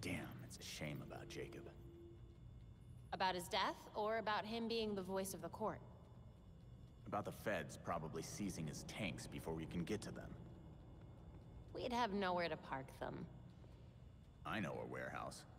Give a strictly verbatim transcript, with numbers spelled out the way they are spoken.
Damn, it's a shame about Jacob. About his death, or about him being the voice of the court? About the feds probably seizing his tanks before we can get to them. We'd have nowhere to park them. I know a warehouse.